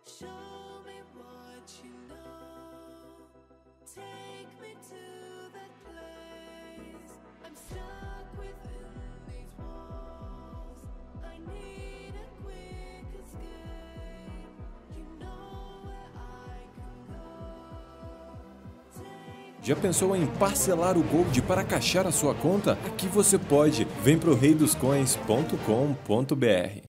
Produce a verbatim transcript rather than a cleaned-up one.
Show me what you know. Take me to that place. I'm stuck within these walls. I need a quick escape. You know where I can go. Take Já pensou em parcelar o Gold para caixar a sua conta? Aqui você pode. Vem pro rei dos coins ponto com ponto br.